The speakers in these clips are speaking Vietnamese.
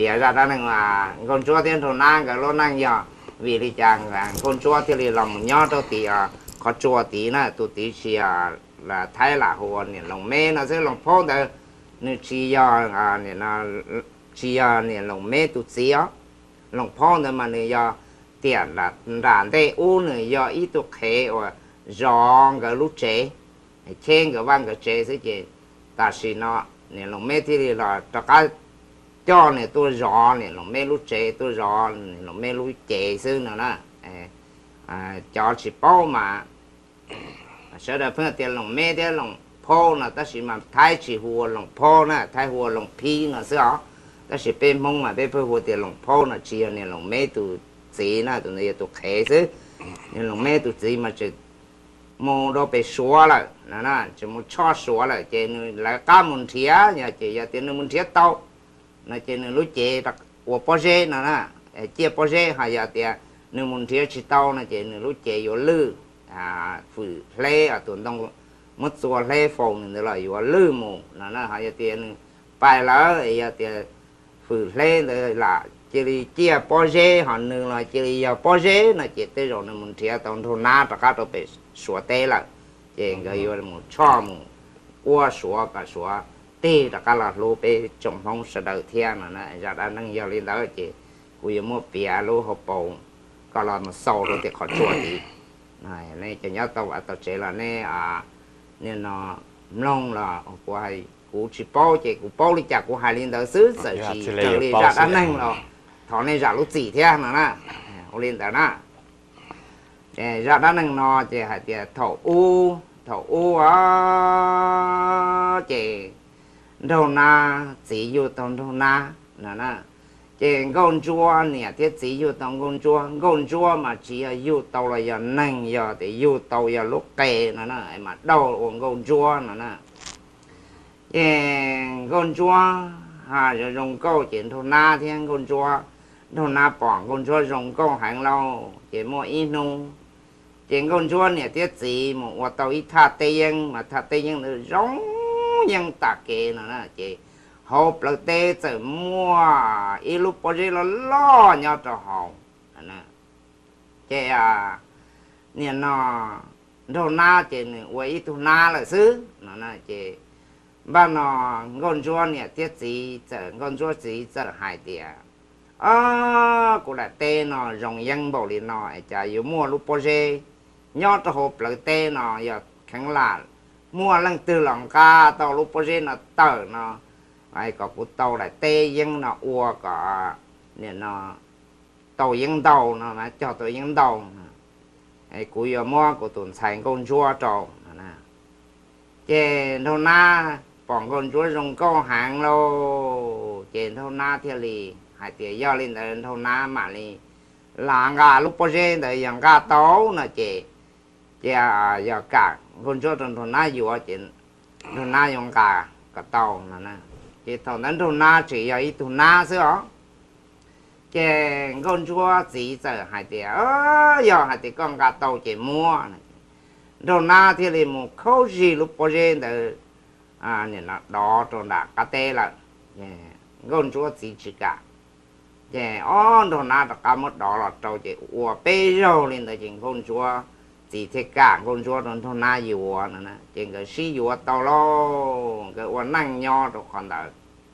bịa ra đó là con chúa thiên thôn na cái lô năng giờ vì đi chàng con chúa thì lòng nhỏ đâu thì có chúa tí nè tụi tí chỉ là thái là hồ nè lòng mê nó sẽ lòng phong đó nếu chỉ giờ nè nó chỉ nè lòng mê tụi xí á lòng phong đó mà nè giờ tiền là đàn đây u nè giờ ít tụi khé và giòn cái lúc chế trên cái văn cái chế sẽ chế ta chỉ nó nè lòng mê thì là tất cả cho này tôi rõ này lòng mê lúc chế tôi rõ lòng mê lúc chế xưa nữa nè cho chỉ bao mà sau đó phân tiền lòng mê thế lòng po là ta chỉ mà thái chỉ hùa lòng po nè thái hùa lòng pi là sao ta chỉ bên mông mà bên hùa tiền lòng po là chỉ này lòng mê từ gì nè từ này từ khé xứ nên lòng mê từ gì mà chỉ mồ đó bị xóa lại nè chỉ một cho xóa lại chỉ là cá mồn thía nhà chỉ là tiền mồn thía tàu nó chỉ là lúc chế đặc của bao giờ nè chia bao giờ hay là tiền nếu mồn thía chỉ tàu nó chỉ là lúc chế vô lư phử lê ở tuần đông mất xóa lê phòng nữa là vô lư mồ nè hay là tiền bài lá hay là tiền phử lê là chỉ chia bao giờ họ nương là chỉ là bao giờ nó chỉ tới rồi nó mồn thía tàu thôn na tất cả đều bị xóa tê lại chỉ cái vô một cho một qua xóa cả xóa tê tất cả là lô bê trồng phong sẽ đầu thiên mà nè ra đã năng giao lên đó chỉ cùi mua bìa lô hộp bầu còn là nó sâu rồi thì khó chuột đi này này cho nhớ tao tao chế là nè nên nó long là của hai cú chỉ bao chỉ cú bao đi chả của hai lên đó xứ sợ chỉ trở đi ra đã năng rồi thọ này ra lúc gì thế mà nè lên đó nè ra đã năng nó chỉ hai chỉ thổ u chỉ đâu na chỉ yêu tông đâu na nè chỉ con chúa nè thì chỉ yêu tông con chúa mà chỉ yêu tông là giờ năng giờ thì yêu tông giờ lúc kề nè mà đâu uống con chúa nè chỉ con chúa giờ dùng câu chuyện đâu na thì con chúa đâu na bỏ con chúa dùng câu hàng lâu chỉ mua ít nung chỉ con chúa nè thì chỉ một tàu ít thà tây yên mà thà tây yên nó giống nhưng ta kể nó chị hộp là tê tự mua ít lúc bao giờ nó lo nhau cho họ nè chị nè nó đâu na chị nè quay tu na là xứ nó nè chị ba nó con chúa nè tiết gì con chúa gì rất hài tiền cũng là tê nó rồng dân bảo liền nó chả yếu mua lúc bao giờ nhau cho hộp là tê nó giờ kháng là mua lần từ lòng ca tàu lúc bao giờ nó tờ nó ai có cụ tàu lại tê dân nó ua có nè nó tàu dân đầu nó mà cho tàu dân đầu ai cụ giờ mua của tuần thành con chúa trầu nè chè thâu na bọn con chúa dùng câu hàng lô chè thâu na theo lì hai tiếng do lên tới thâu na mà lì là gà lúc bao giờ tới dân gà tấu nó chè giờ cả con chúa trong thôn na vừa chuyện thôn na dùng cả tàu nè chỉ thônนั้นthôn na chỉ là ít thôn na xưa cái con chúa chỉ giờ hai tiếng giờ hai tiếng con cả tàu chỉ mua thôn na thì là một khâu gì lúc bao giờ từ nhìn là đó trong đã cá tê là con chúa chỉ cả thôn na tất cả một đó là tàu chỉ ua bê rau lên tới chuyện con chúa chỉ thế cả con chúa trong thôn na nhiều nè trên cái xí nhiều tàu lo cái uốn năng nho rồi còn đỡ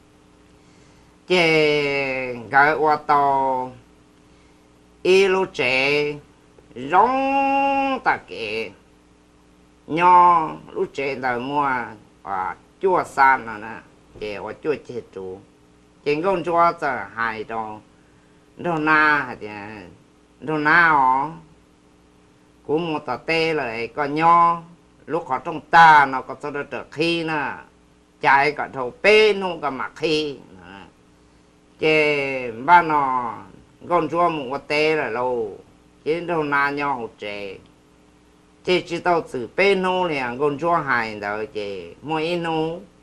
trên cái uốn tàu y lô trẻ giống ta kể nho lúc trẻ đời mua chua san nè để chua chết chú trên con chúa giờ hai trong thôn na thì thôn na cũng một tờ tê lại có nho lúc họ trong ta nó có cho được khi nè chạy cả thầu pê nó cả mặc khi chè ba nó con chúa một tê là lâu trên đâu na nho hột chè chè chỉ tao từ pê nó liền con chúa hài đời chè mỗi nó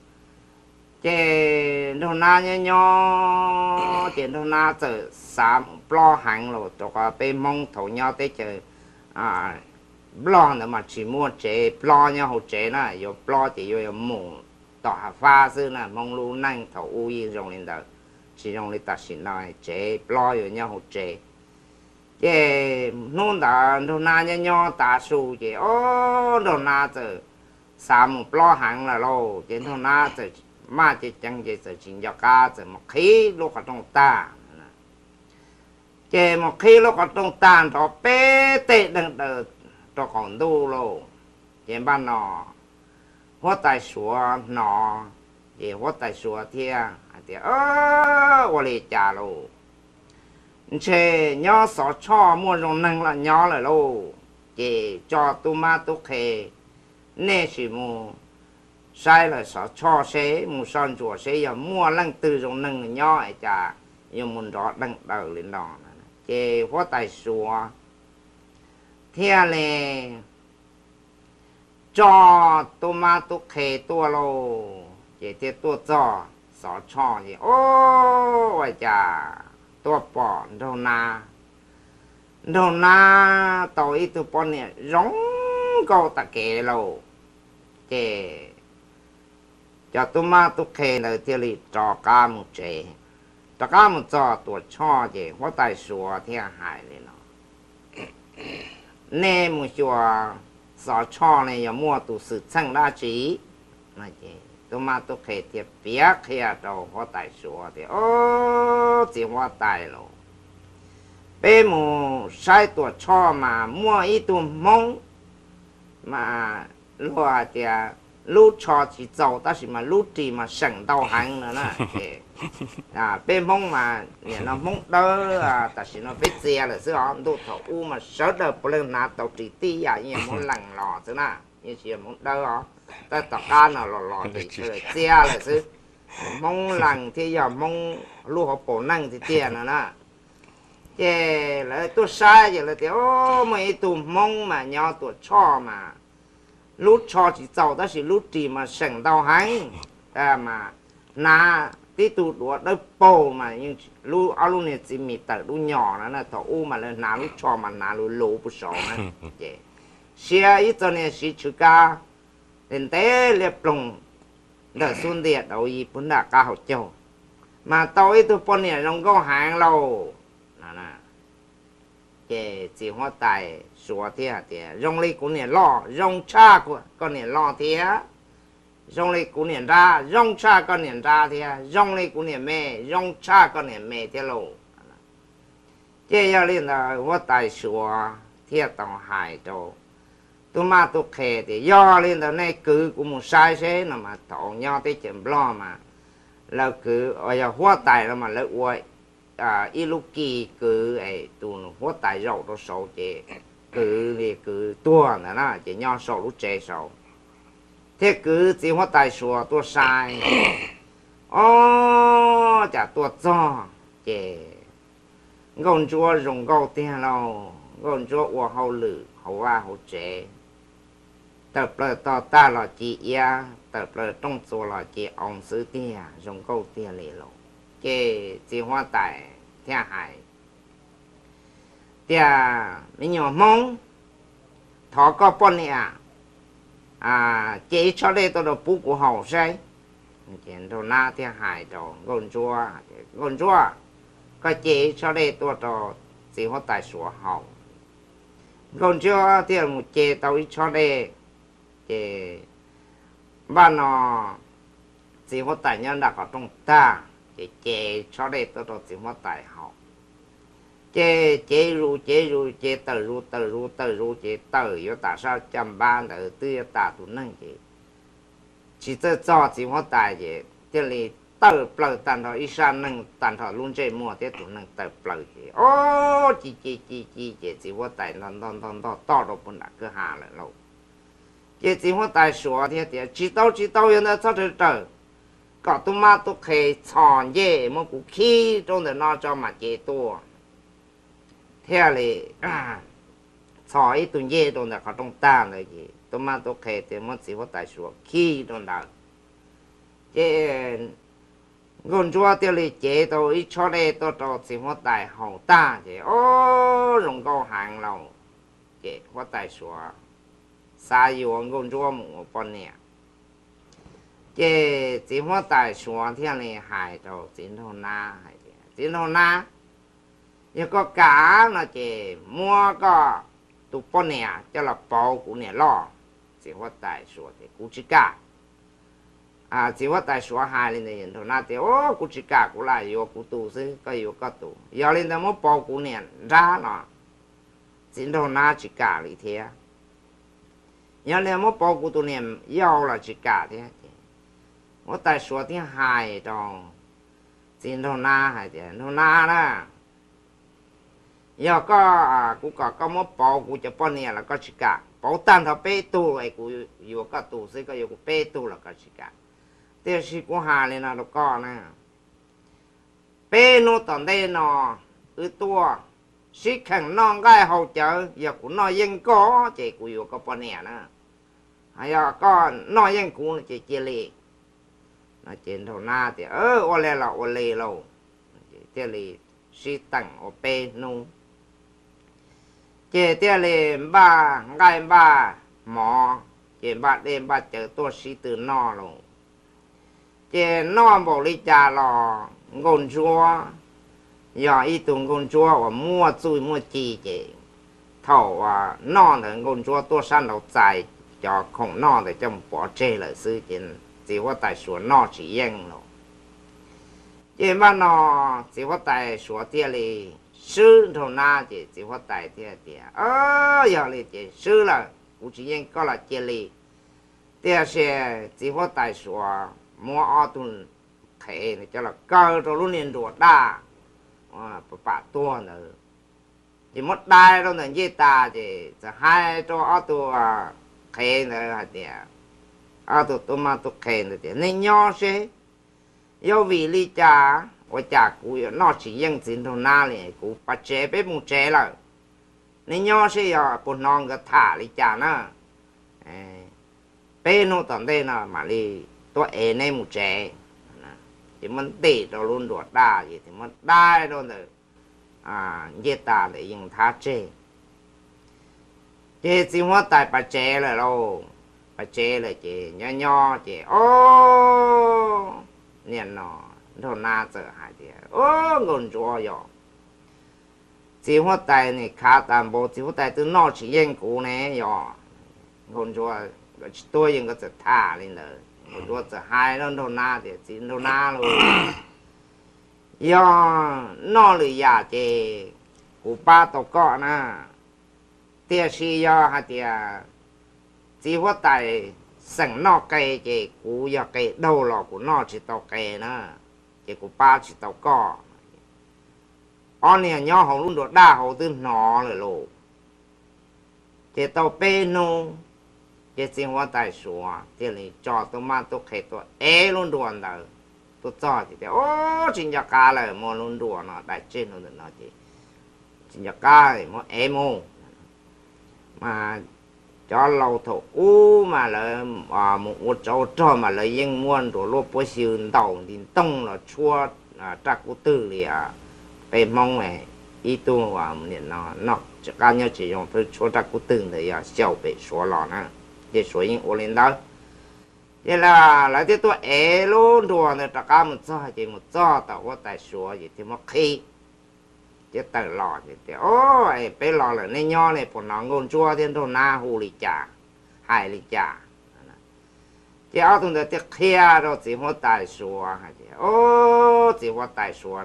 chè đâu na nho chè đâu na từ sám plo hàng rồi cho cả pê mông thầu nho tới chờ blon mà chỉ mua chế blon nhau hột chế nè, yo blon chỉ yo mù tỏ pha sư nè mong lu năng thầu u yên rồng lên đời chỉ dùng để ta xin nói chế lo rồi nhau hỗ chế chế nôn đã đồ na nhau nhau ta su chế ô đồ na từ sao một lo hàng là lâu chế đồ na từ mà chế chẳng chế từ chính cho cả từ một khí lúc ở trong ta chế một khí lúc ở trong ta đó bé tệ đừng đỡ cho còn đu lô chế ban nọ hóa tài sủa nọ chế hóa tài sủa thia thì我嚟trả lô chế nhỏ sọ cho mua rong năng là nhỏ lại lô chế cho tu ma tu khề nè chỉ mua sai là sọ cho xế mua son chùa xế giờ mua lăng từ rong năng nhỏ ấy chả nhưng muốn rõ đăng đầu lên đó chế hóa tài sủa thia lệ cho tu ma tu khề tua lô chế thế tua cho sọ cho gì ô vậy chà tua bỏ đâu na tàu ít tu bỏ nè giống câu ta kể lâu chế cho tu ma tu khề là thế li trò cá một chế trò cá một trò tua cho chế hóa tài sủa thế hại lên nó nè một chùa sọ cho này giờ mua tu sự sang đa trí mà chế tôi mà tôi kể thì biết khi đầu hóa tài sủa thì ô chỉ hóa tài rồi bây mù sai tuổi cho mà mua ít tu mông mà loa thì lúc cho chỉ giàu ta chỉ mà lúc chỉ mà sẵn đau hành nữa nè bên mông mà nó mông đỡ ta chỉ nó biết xe là xưa họ đốt thầu u mà sợ đỡ bữa lên nát tàu chỉ ti à như muốn lằng lò thế nè như chỉ muốn đỡ họ ta tao cá nào lò thì xe là xưa mông lằng thì giờ mông lúc họ bổ năng thì tiền nữa nè cái là tôi sai vậy là kiểu mấy tụ mông mà nhau tuổi cho mà lúc cho chỉ giàu ta chỉ lúc chỉ mà sẵn đau hành mà na tí tụ đũa đỡ bầu mà nhưng lúc áo lúc này chỉ mì tờ lúc nhỏ nó là thọ u mà lên na lúc cho mà na lúc lố bút sổ mà vậy xe ít cho nên sĩ chữ ca đến té liệp lùng đỡ xuân điện đầu y bún đà ca hậu châu mà tao ít tụ bọn này nó có hàng lâu nè cái chỉ hoa tài sủa thế thì rong lấy của này lo rong cha của con này lo thế rong lấy của này ra rong cha con này ra thế rong lấy của này mẹ rong cha con này mẹ thế lộ cái giờ lên là hoa tài sủa thế tao hại đâu tôi mà tôi kể thì do lên là này cứ của một sai thế nào mà thọ nhau tới chuyện lo mà là cứ ở giờ hoa tài là mà lợi uội ít lúc kỳ cứ ấy tụi nó hóa tài rau đó sầu chế cứ thì cứ tua nữa nè chỉ nhau sầu lúc chế sầu thế cứ chỉ hóa tài sùa tua sai ô chả tua cho chế gòn chúa dùng gạo tiền lâu gòn chúa uo hậu lử hậu va hậu chế tập lời to ta là chị ya tập lời trong số là chị ông sứ tiền dùng gạo tiền lì lộ cái chỉ hoa tài theo hải thì mình nhỏ mong thọ có bọn này chế cho đây tôi được bút của hậu say chuyện đồ na theo hải đồ gòn chua có chế cho đây tôi đồ chỉ hoa tài sủa hậu gòn chua thì một chế tao cho đây chế ban nó chỉ hoa tài nhân đặc ở trong ta chế cho đây tôi đồ chỉ hoa tài hậu chế ru chế tờ ru chế tờ yếu tại sao chăm ban ở tư ta tụ năng chỉ cho chỉ hoa tài chế thế là tờ bờ tàn thọ ít san năng tàn thọ luôn chế mua thế tụ năng tờ bờ chế ô chỉ hoa tài non to đâu bún đã cứ hà lại lâu chỉ hoa tài sủa thế chỉ tao hiện tại sao trời có tụi mà tụi khề chọn dễ mà cũng khi trong đó nó cho mà chế tua theo là chọn ít tụi dễ trong đó có trong ta là gì tụi mà tụi khề thì mà chỉ có tài số khi trong đó chế gòn chúa thì là chế tôi ít cho đây tôi cho chỉ có tài hậu ta chế ô rồng câu hàng lâu chế có tài số xa yêu gòn chúa một con nè chế chỉ hoa tại xuống thiên này hải đầu chín thôn na hải chín thôn na nhưng có cả nó chế mua có tụ bọn nè cho là bao của nè lo chỉ hoa tại xuống thì cũng chỉ cả chỉ hoa tại xuống hải lên này thôn na thì ô cũng chỉ cả cũng là yêu cũng tụ chứ có yêu có tụ giờ lên đó mua bao của nè ra nó chín thôn na chỉ cả lý thế giờ lên mua bao của tụ nè yêu là chỉ cả thế我在说的海中，进头哪海的头哪啦？要个กูก็มาปอกูจะป้อนเนี่ยแล้วก็ชิกะปอตันเขาเป้ตู้ไอ้กูอยู่ก็ตู้ซื้อก็อยู่กูเป้ตู้แล้วก็ชิกะเดี๋ยวชิกูหาเลยนะแล้วก็นะเป้นู่ตอนได้นอตัวชิแข่งน้องได้เขาเจออย่ากูน้อยยังก็เจกูอยู่ก็ป้อนเนี่ยนะไอ้ก็น้อยยังกูเจเจเล่nó trên thầu na thì ô lê là ô lê lâu thế là suy tăng ô bê nu chế thế là ba ngay ba mỏ chế ba đêm ba chờ tôi suy từ no luôn chế no bộ lý trà lò ngôn chúa giờ ý tùng ngôn chúa và mua chui mua chi chế thầu no là ngôn chúa tôi sang đầu dài cho không no để cho bỏ chê lại sư trên chỉ có tại số nó chỉ yên rồi, chỉ mà nó chỉ có tại số tiền là sư thầu na chỉ có tại tiền giờ là chỉ sư là cũng chỉ yên có là chỉ là tiền sẽ chỉ có tại số mua ô tô khé này cho là cơ rồi luôn liền đuổi đa bả tua nữa chỉ mất đai đâu là gì ta chỉ hai cho ô tô khé nữa hả tiền tụi tôi mà tụi khen thì nên nhỏ xe yêu vì lý cha và cha cụ nó chỉ yên chính thôn na này cụ bắt chế bé một chế là nên nhỏ xe giờ bọn non cái thả lý cha nó bé nó tận đây là mà đi tôi ấy này một chế thì mình tỉ rồi luôn đuổi đa gì thì mình đai rồi nữa như ta để dùng thả chế chế chỉ hóa tại bắt chế là đâu bà chế là chị nhỏ nhỏ chị ô niên nó thôn na giờ hai chị ô ngôn chúa yo chỉ hoa tài này khá tạm bộ chỉ hoa tài từ nó chỉ yên cũ này yo ngôn chúa tôi những cái sự thả lên rồi ngôn chúa sự hai nó thôn na thì chỉ thôn na luôn yo nó lười giả chị của ba tàu cọ na tia si yo hai tia chỉ có tại sẵn nó cây chỉ cú giờ cây đầu lò của nó chỉ tàu cây nữa chỉ của ba chỉ tàu cỏ on này nhỏ họ luôn được đa họ từ nó rồi lộ chỉ tàu bê nô chỉ sinh hoạt tại số thì là cho tôi mà tôi khai tôi luôn đuổi đâu tôi cho thì ô chính nhà cá là mua luôn đuổi nó đại trên nó chỉ chính nhà cá thì mua mua mà cho lâu thổ mà là một chỗ cho mà là yên muôn rồi lúc bữa chiều đầu thì tông là chua trắc của tư thì về mong này ý tu và niệm nó chỉ cá nhau chỉ dùng phải chua trắc của tư thì xấu bị số lọ nè để số yên ô lên đó vậy là lại tiếp tôi luôn đùa này trắc cá một cho tao có tài số gì thì mất khi chứ tự lò thì ô bé lò là nên nho này của nó ngôn chua thiên thôn na hù lì chả hai lì chả chứ ở trong đó tiếc kia rồi chỉ có tài số ô chỉ có tài số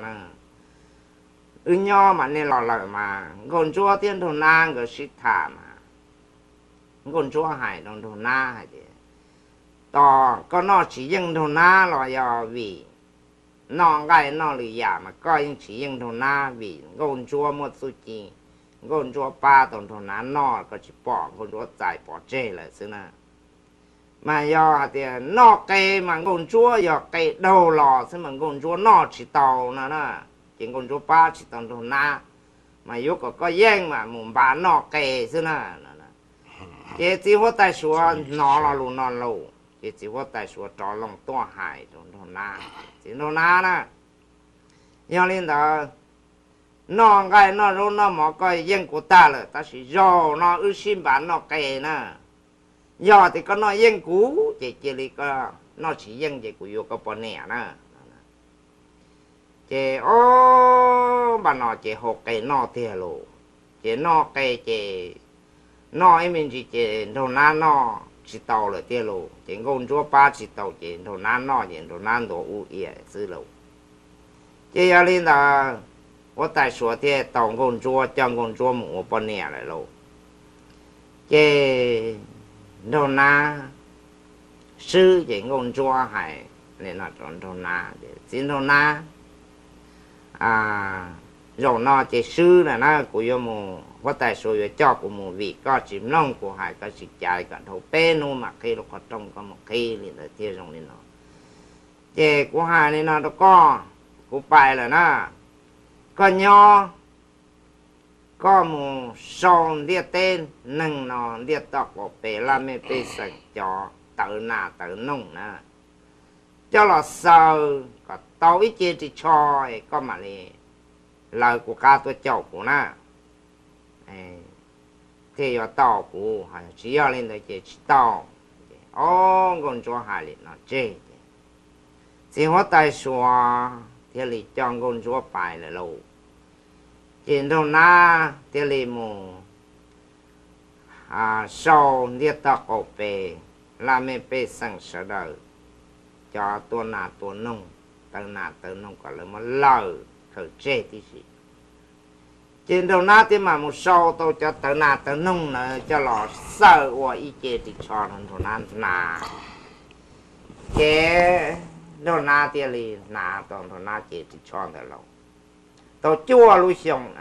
nữa nho mà nên lò lợi mà ngôn chua thiên thôn na cái xịt thả mà ngôn chua hải trong thôn na hay gì to có nó chỉ riêng thôn na là do vì nó ngay nó lì giả mà coi những chỉ riêng thôn na vì ngôn chúa một số chi ngôn chúa ba tổng thôn na nó có chỉ bỏ ngôn chúa giải bỏ chê lại xứ nè mà do thì nó cây mà ngôn chúa do cây đầu lò xứ mà ngôn chúa nó chỉ tàu nè chỉ ngôn chúa ba chỉ tổng thôn na mà yếu có yên mà muốn bán nó cây xứ nè chỉ có tài số nó là luôn nó lâu chỉ có tài số trò lòng to hải trong thôn na chỉ thôn na nè do lên đó nó cái nó luôn nó mà coi yên của ta là ta chỉ do nó ưu xin bán nó cây nè do thì có nó yên cũ chỉ là có nó chỉ dân về của yêu có bọn nè nữa chế ô bà nó chế hộp cái nó thiệt lộ chế nó cái chế nó ấy mình chỉ chế đồ na nó chỉ tàu là thiệt lộ chế công chúa ba chỉ tàu chế đồ na nó chế đồ na đồ u ie xứ lộ chế giờ lên là 我在说的当工作讲工作没半年了喽，这都拿是这工作还那那种都拿的，真都拿啊，rồi nó这是了那古有么，我在说有叫古么为个只弄古还个是家个头白弄嘛，可以了个种个么可以了的这种的喏，这古还呢那都讲古拜了那。 có nho có một son liệt tên nâng nó liệt tộc của bé là mẹ bé sạch cho tự nà tự nông nè cho là sao có tao ít chế thì cho có mà đi lời của ca tôi chậu của nó thì có tao của hay chỉ要lên tới chế tao ô con cho hai liền nó chế chỉ hóa tay xóa thì lý chọn con cho bài là lâu trên đầu na thì lý mù sau liệt tạc ổ bề là mê bê sẵn sở đời cho tuần nà tuần nông tự nông có lời mà lời khởi chế tí gì trên đầu na thì mà một sau tôi cho tự nông là cho lọ sợ của ý chế thì cho nên thổ nà chế đầu na thì lý nà toàn thổ na chế thì cho được lâu tôi chua lưu xong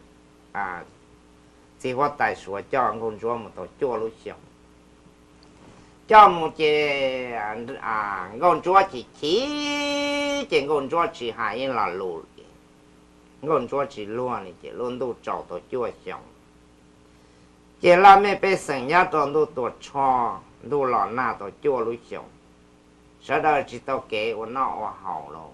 chỉ có tài số cho con chúa mà tôi chua lưu xong cho một chế con chúa chỉ con chúa chỉ hai là lù con chúa chỉ luôn chỉ luôn đủ trâu tôi chua xong chỉ là mấy bé sinh nhật tôi tôi cho đủ lọ na tôi chua lưu xong sau đó chỉ tôi kể của nó hậu rồi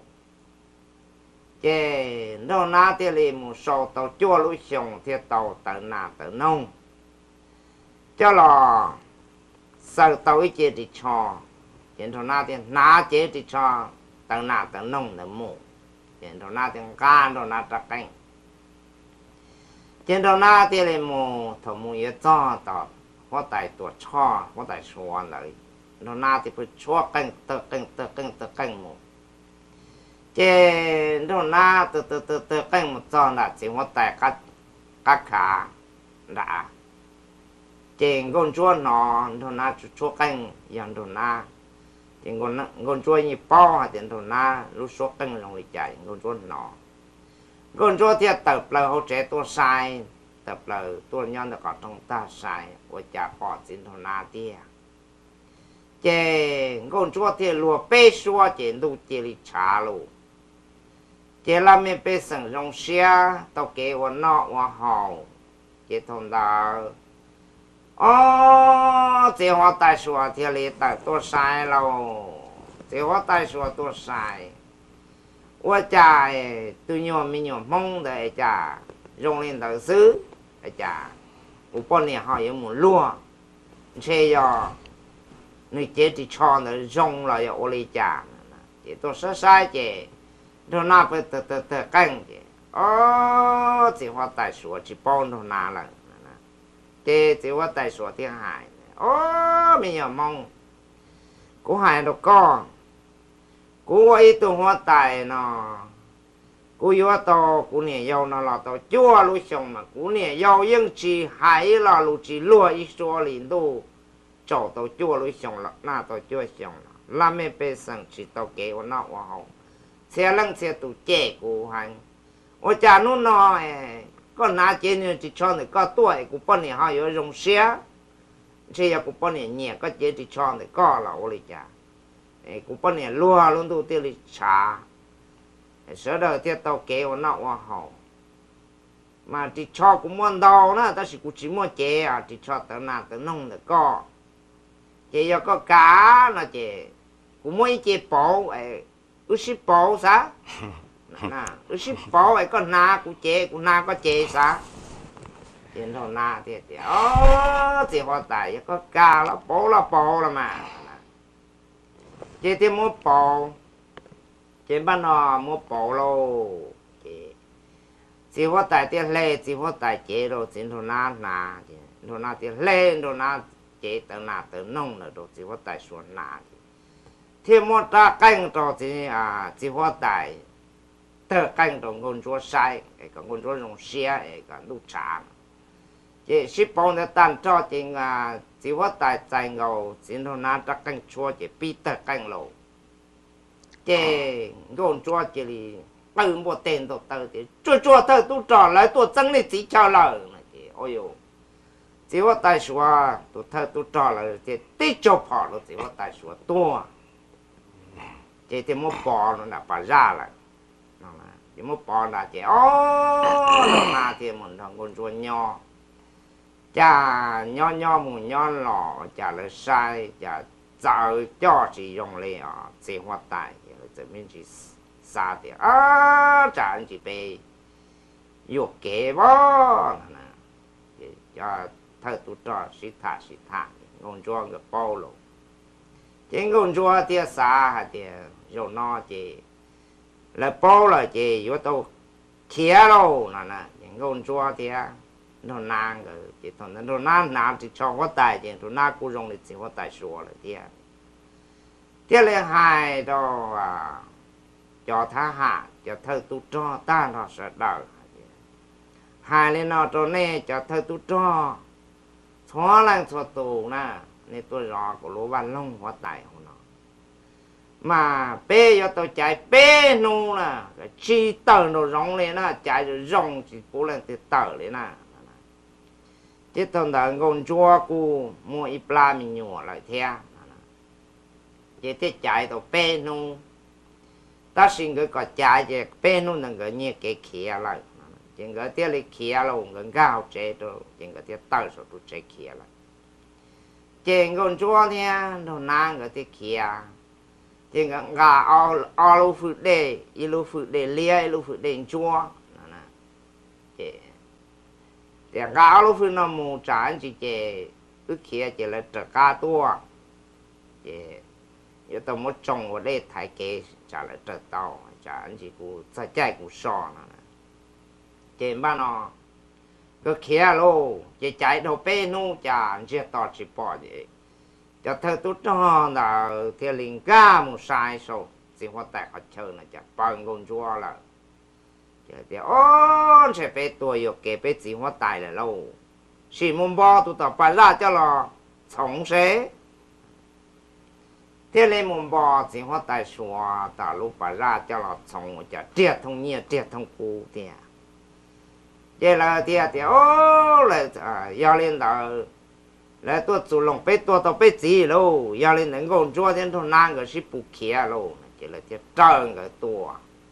chế đâu na thì là một số tàu chua lúa xong thì tàu tự na tự nông cho là sau tàu ít chế thì cho trên đâu na thì na chế thì cho tự na tự nông là một trên đâu na thì gan đâu na trắc canh trên đâu na thì là một thầu một yếu cho tàu có tài tuổi cho có tài số lại đâu na thì phải cho canh một chế đâu na từ canh một tròn là chỉ một tài các khá đã chế con chua nó đâu na chua canh dạng đâu na chế con chua như bao hạt tiền đâu na lúc số canh lòng lịch chạy con chua thì tập lời hỗ trợ tôi sai tập lời tôi nhân được có trong ta sai của cha có tiền đâu na tia chế con chua thì lùa bê xua chế đủ chế li trả luôn chế làm mấy bé sinh rong xe tao kể của nó của họ chế thông đạo chế hóa tài số thì lý tại tôi sai lâu chế hóa tài số tôi sai tôi chả tôi nhỏ mình nhỏ mong để chả rong lên đầu xứ để chả của bọn này họ muốn lúa chế giờ người chế thì cho nó rong là ở đây chả chế tôi sai chế đồ na phải tự canh chứ chỉ hóa tài số chỉ bao đồ na là chỉ hóa tài số thứ hai mình nhớ mong cú hai đồ con cú ấy tu hóa tài nó cú yếu to cú nè giàu nó là to chua lúc xong mà cú nè giàu nhưng chỉ hai là lúc chỉ lúa ít số liền đồ chỗ to chua lúc xong là na to chua xong làm mấy bé sang chỉ to kế của nó hoa hậu xe lăng xe tụ trẻ của hành ở cha nó nói con na chế như chỉ cho người có tuổi của bọn này họ có dùng xe xe của bọn này nhẹ có chế chỉ cho người có là ô lì cha của bọn này lúa luôn tu tiêu lì trả sau đó thì tàu kéo nó hoa hậu mà chỉ cho cũng muốn đâu nữa ta chỉ cũng chỉ muốn chế chỉ cho tới nào tới nông được có chế cho có cá là chế cũng muốn chế bổ usi bổ sao nè usi bổ ấy con na của chế của na có chế sao tiền thằng na thì thì họ tài có cá là bổ là mà chế thì mua bò chế ban nó mua bò lô chế chỉ có tại tiền lệ chỉ có tại chế rồi chỉ thôn na tiền lệ thôn na chế từ nông là rồi chỉ có tại xuân na thì mua ta canh rồi chỉ có tại tờ canh rồi con chúa sai cái con chúa dùng xe cái lúc trả chỉ ship bông để tan cho chỉ có tại tại ngầu chỉ thôn na ta canh chúa chỉ pi tờ canh lầu chế con chúa chỉ là từ một tên đồ từ thì chua từ tu trò lại tu chân này chỉ cho lời này thì ôi yo chỉ có tài số tu thơ tu trò lại thì tí cho phỏ nó chỉ có tài số tua chỉ thì một bò nó là bà ra lại nó là chỉ một bò là chỉ nó mà thì một thằng con chua nho chà nho một nho lò chà là sai chà giờ cho chỉ dùng liền chỉ có tài thì mình chỉ xa thì trả chỉ về yêu kế bó cho thơ tụ trò sĩ thả ngôn cho cái bao lộ trên ngôn cho tia xa hay tia dầu no chỉ là bao là chỉ yếu tố kia đâu nè ngôn cho tia nó nàng cái chỉ thằng nó nàng chỉ cho có tài chỉ nó nàng cũng dùng để chỉ có tài số là tia là hai đâu cho tha hạ cho thơ tu cho ta nó sẽ đỡ hai lên nó cho nên cho thơ tu cho xóa lăng xóa tù nè nên tôi rõ của lúa văn long hóa tài của nó mà bê cho tôi chạy bê nu nè chi tờ nó rong lên nè chạy rồi rong chỉ cố lên thì tờ lên nè chứ thằng đó ngôn chua cu mua ít la mình nhổ lại theo chứ thế chạy tôi bê nu ta xin cái có chạy chứ bên nó nâng cái như cái kia lại chỉ cái tiếc là kia rồi cái gạo chế rồi chỉ cái tiếc tao số tụ chế kia lại chỉ con chua thì nó nang cái tiếc kia chỉ cái gà ao lô phụ đề ilu phụ đề lia ilu phụ đề chua chỉ gà ao lô phụ nó mù trán chỉ cái kia chỉ là trở cá tua chỉ yếu tố một trong ở đây thái kế trả lại trở tàu trả anh chỉ cụ sai chạy cụ sò nè trên ba nó cái kia lô chỉ chạy đầu pe nu trả anh chỉ tọt chỉ bỏ vậy cho thơ tốt cho là theo linh ca một sai số chỉ hoa tại họ chơi là chả bằng con chua là thì sẽ pe tuổi yêu kế pe chỉ hoa tại là lâu chỉ muốn bỏ tụi tao phải ra cho là sống sẽ thế nên muốn bỏ chỉ hoa tại số ta lúc phải ra cho là sống cho triệt thông nhiên triệt thông cú thì vậy là thì là do lên đó là tôi chủ lòng bé tôi tao bé gì đâu do lên能够做点头难个是不开喽这了这整个多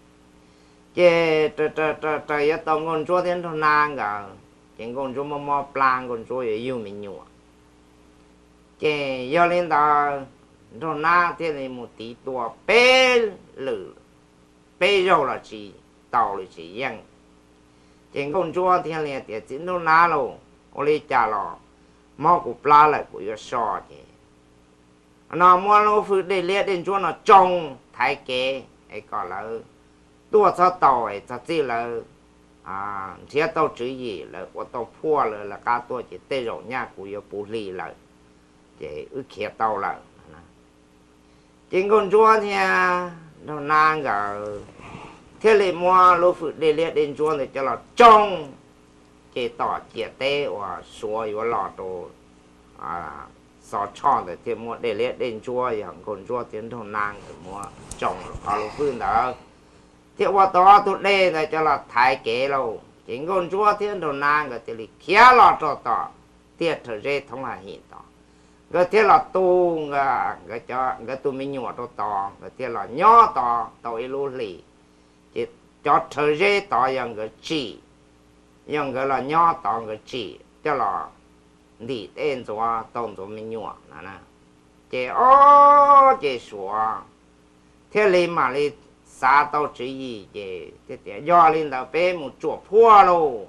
这也当工做点头难个这工作么 plan 工作也有名有这要领导头难这里目的多bé lử bé rau là chỉ tàu là chỉ yang这工作天里这真头难喽我哩家咯mau của pla lại của yo so thì nó mua nó phụ để liệt đến chỗ nó trồng thái kế ấy còn là tua sao tàu ấy sao chỉ là chia tàu chữ gì là của tàu phua là cá tua chỉ tê rồi nha của yo bù lì lại để ước kia tàu lại trên con chúa thì nó nàng cả thế là mua nó phụ để liệt đến chỗ này cho là trồng chế tỏ chế tế và số yếu lọ đồ so chọn để thêm mua để liệt đến chuaอย่างคนchua tiến thôn nàng để mua trồng ở lục phương đó thế qua đó tụt đây này cho là thái kế lâu chính con chua tiến thôn nàng cái thì kia lọ cho tỏ tiệt thời gian thông là hiện tỏ cái thế là tu cái cho cái tu mình nhọ cho tỏ cái thế là nhỏ tỏ tỏ ilu lì chỉ cho thời gian tỏอย่างcái chỉ nhưng cái là nhỏ tòng cái chỉ cho là đi tên cho tòng cho mình nhỏ nè chế chế số thế lên mà lên xa tàu chỉ gì chế thế do lên là bé một chỗ phua luôn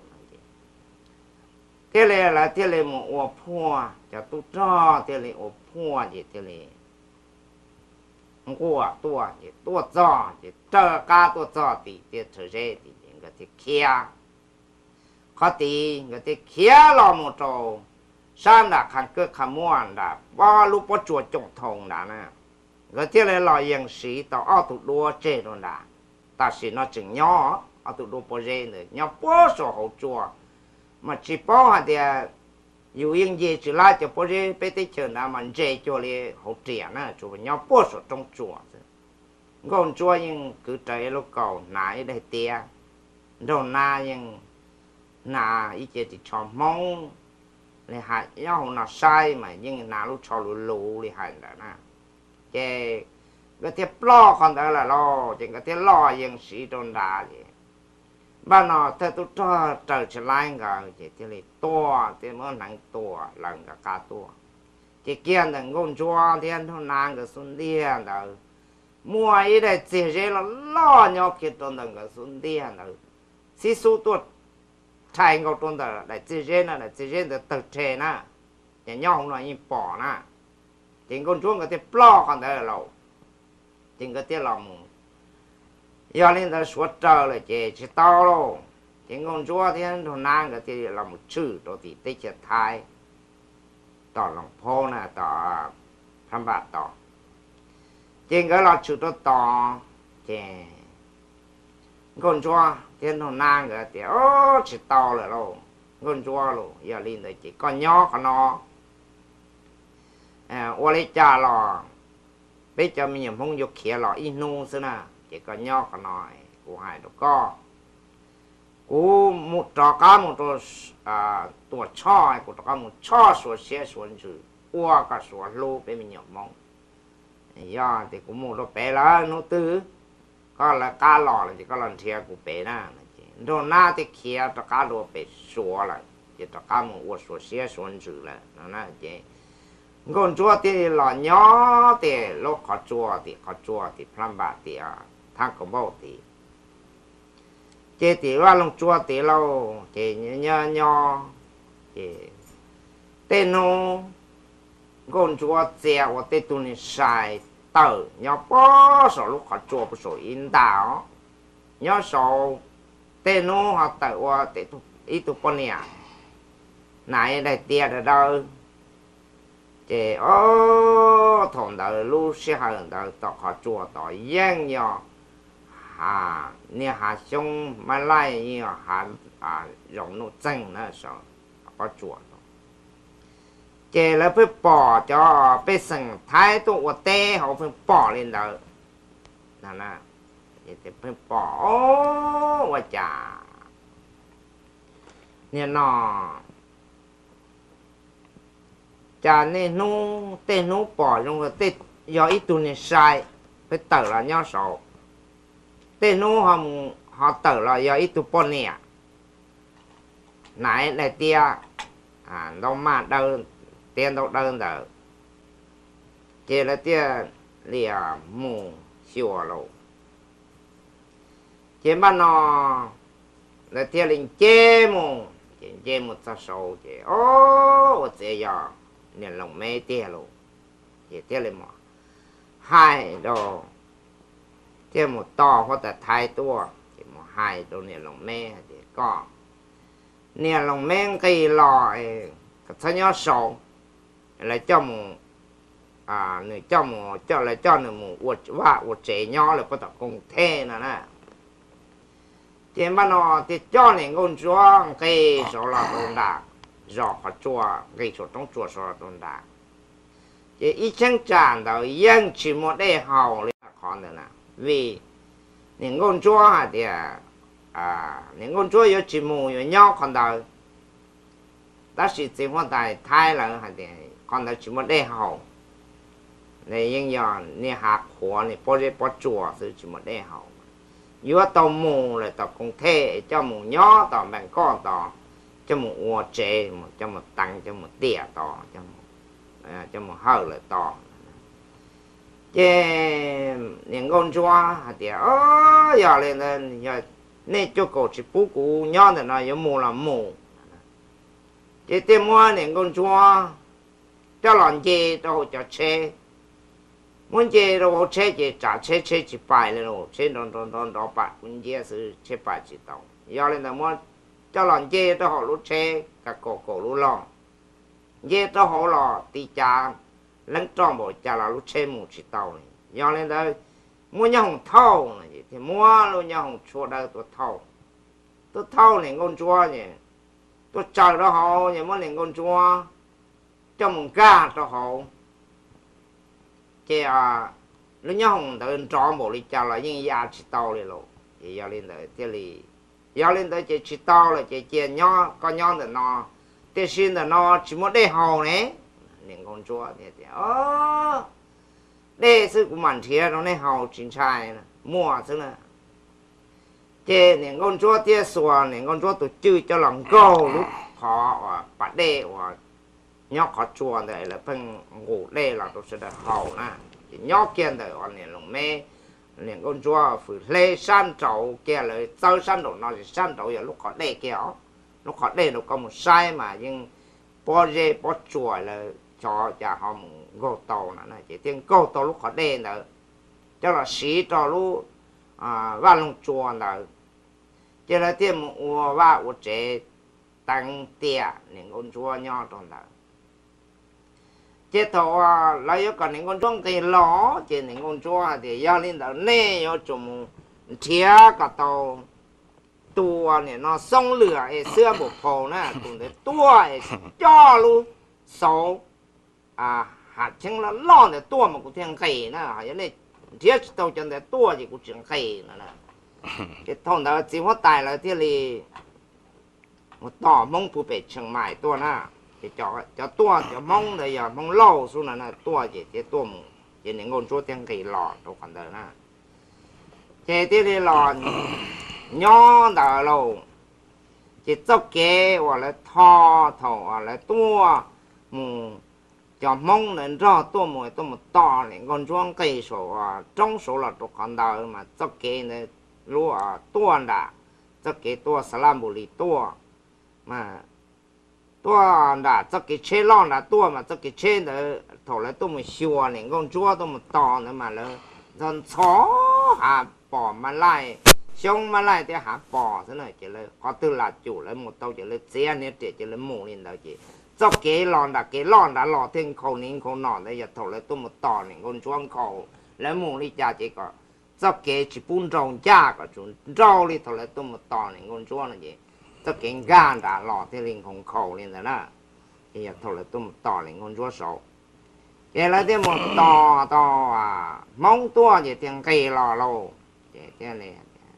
thế là thế lên một ô phua cho tu cho thế lên ô phua gì thế lên của tua giò thì chờ cá tua giò thì trở về thì người thì kia có thì người thì kia lo một trâu sáng đã khăn cơ khăn muôn đã bao lúc bao chuột trồng thùng đã nè người thì lại lo yên sĩ tao ở tụ đua chế rồi đã ta chỉ nó chừng nhỏ ở tụ đua bao giờ nữa nhỏ bao số hậu chùa mà chỉ bao hạt thì yêu yên gì chỉ là cho bao giờ bây tới chờ nào mà chế cho li hậu trẻ nè chùa nhỏ bao số trong chùa con chùa nhưng cứ chạy lúc cầu nãy đây tia rồi na nhưng na ý chế thì cho mong thì hại nhau nó sai mà nhưng na lúc cho lù thì hại đó nè cái cái lo còn đó là lo chỉ cái lo yên sĩ trong đà gì bà nó theo tôi cho trở trở lại cái chỉ là to thì mới nặng to lần cả cá to chỉ kia là con chua thiên thôn nàng cái xuân điên đó mua ấy đây chỉ là lo nhau kia trong đó cái xuân điên đó xí số tuột thay ngọc trong đó là chỉ là tự chế nè nhà nhau không nói như bỏ nè chỉ con chua cái lo còn đó là lâu chính cái lòng giờ lên đó suốt trời là chỉ to luôn chính con chúa thiên thôn nàng cái là một chữ đó thì tới chết thái tỏ lòng phô nè tỏ tham bạc tỏ chính cái là chữ đó tỏ chỉ con chúa thiên thôn nàng cái thì chỉ to là luôn con chúa luôn giờ lên đó chỉ con nhỏ con nó ô lấy cha lò bây giờ mình không dục kia lò in nu xưa nè chỉ có nhỏ có nói của hai đứa con của một trò cá một trò tuổi cho của trò cá một cho số xe số chữ qua cả số lô bên mình nhỏ mong giờ thì cũng một đứa bé là nó tư có là cá lò là chỉ có lần thiệt của bé nè rồi na thì kia trò cá lô bé số là chỉ trò cá một qua số xe số chữ là nó là chỉ con chúa thì là nhỏ thì lúc khó chúa thì làm bát thì thang có bao thìว่าลงchúa thì lâu thì nhỏ thì tên nó con chúa treo tên tu ni sai tờ nhỏ bao số lúc khó chúa bao số in đảo nhỏ số tên nó họ tờ qua tên tu ít tu con nè này đây tia ở đâu chế thằng đó lúc sẽ hàng đó tao họ chùa tao yên nhau nè xong mà lại như giống nó chân nữa sao có chùa chế là phải bỏ cho phải sừng thái độ của tê họ phải bỏ lên đó nè thì phải bỏ qua chả nè nó cha nên nó tên nó bỏ trong cái tên do ít tu này sai phải tự là nhau số tên nó họ tự là do ít tu bỏ nè nãy này tia đâu mà đâu tiền đâu đâu đâu chỉ là tia lìa mù xua lộ chỉ mà nó là tia linh chế một số số chế ô chế giờ nên lòng mê tia lộ chỉ tia lên mà hai đồ tia một to hoặc là hai tua chỉ một hai đồ nên lòng mê thì có nên lòng mê cái lò cái sao nhớ sầu lại cho một người cho một cho lại cho một uất chế nhỏ là có thể cùng thế nè thì mà nó thì cho nên con chúa cái số là tôn đà rõ họ chúa cái số trong chúa số là tôn đà thì ít chân tràn đầu yên chỉ một đây hầu là khó nữa nè vì những con chúa thì những con chúa có chỉ một nhau còn đầu đó là chỉ hoàn tại thái là thì còn đầu chỉ một đây hầu này nhưng giờ này hạt火này bỏ chúa thì chỉ một đây hầu nếu tao mù là tao cũng thế cho mù nhỏ tao bằng con tao cho mù uo chế cho mù tăng cho mù tỉa tao cho mù hở là tao chứ những con chúa thì giờ lên giờ nên cho cổ chỉ bố cụ nhỏ thì nó giống mù là mù chứ tìm mua những con chúa cho lòng gì đâu cho chế muốn chơi rồi chơi chơi trả chơi chỉ bài lên rồi chơi đòn bạc muốn chơi sự chơi bài chỉ tàu do nên là muốn cho lòn chơi cho họ lúc chơi cả cổ lúc lòn chơi cho họ lò thì cha lẫn trong bộ cha là lúc chơi một chỉ tàu này do nên là mua nhau hồng thâu này thì mua luôn nhau hồng chua đây tôi thâu này con chua nhỉ tôi chờ đó họ nhỉ mua này con chua cho một ga cho họ chứ lúc nhau hồng tới trong bộ đi chào là những giá chỉ tàu này rồi thì do lên tới thế thì do lên tới chỉ tàu là chỉ nhỏ con nhỏ thì nó thế xin là nó chỉ muốn để hầu này những con chua thì đây sự của mình thì nó này hầu chính trai mua chứ là chứ những con chua tia xùa những con chua tụi chơi cho lòng câu lúc họ bắt đê hoặc nhóc họ chua này là phân ngủ đây là tôi sẽ được hầu nè nhóc kia này còn những lòng mê những con chua phải lê san trầu kia là sau san trầu nó thì san trầu giờ lúc họ đê kia lúc họ đê nó có một sai mà nhưng bỏ dê bỏ chùa là cho cha họ gô tàu nè chỉ tiếng gô tàu lúc họ đê nữa cho là xí cho lúc và lông chùa nữa chỉ là tiếng và của trẻ tăng tia những con chùa nhỏ trong đó chỉ thọ lấy cái những con chùa thì ló chỉ những con chùa thì do lên đó nè do chúng chia cả tàu tua này nó xong lửa ấy xưa bộ phổ nè tụi đấy tua ấy cho luôn xấu hạt chân là lon để tua mà cũng thiên khỉ nè hay này thiết tàu chân để tua thì cũng trường khỉ nè cái thằng đó chỉ có tài là thế li một tỏ mông phụ bể trường mãi tua nè thì cho tua cho mông này giờ mông lâu xuống nè tua chỉ thế tua một chỉ những con số thiên khỉ lò đâu còn đời nè thế thế li lò nhỏ đỡ lâu chỉ chốc kế hoặc là thò hoặc là tua mù cho mông lên rõ tua mùi tua một to lên con chuông cây số trong số là trục con đời mà chốc kế này lúa tua đã chốc kế tua salam bù lì tua mà tua đã chốc kế chế lon đã tua mà chốc kế chế nữa thổ lại tua một xua lên con chua tua một to nữa mà là dần chó bỏ mà lại xong mà lại thì hạ bỏ thế này chỉ là có từ là chủ lấy một tàu chỉ là xe này chỉ là mù lên đó chỉ cho cái lon đã lò thêm khâu nín khâu nọ đây giờ thầu lấy tôi một tỏ này con chuông khâu lấy mù đi cha chỉ có cho cái chỉ bún rau cha có chúng rau đi thầu lấy tôi một tỏ này con chuông là gì cho cái gan đã lò thêm lên khâu khâu lên đó nè thì giờ thầu lấy tôi một tỏ này con chuông sầu cái lấy thêm một tỏ mong tua gì tiền cây lò lâu thế này